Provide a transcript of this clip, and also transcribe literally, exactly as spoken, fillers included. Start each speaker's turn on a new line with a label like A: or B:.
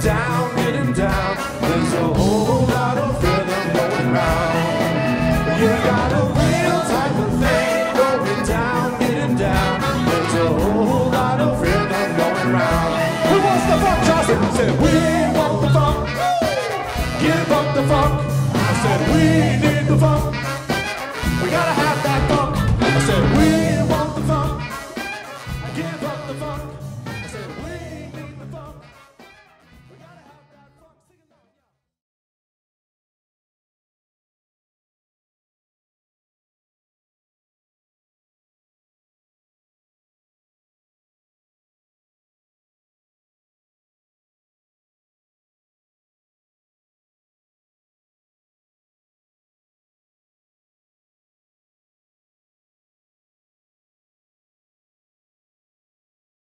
A: down, getting down. There's a whole lot of rhythm going round. You got a real type of thing going down, getting down. There's a whole lot of rhythm going round. Who wants the funk, Charleston? I said, we want the funk. Give up the funk. I said, we need the funk.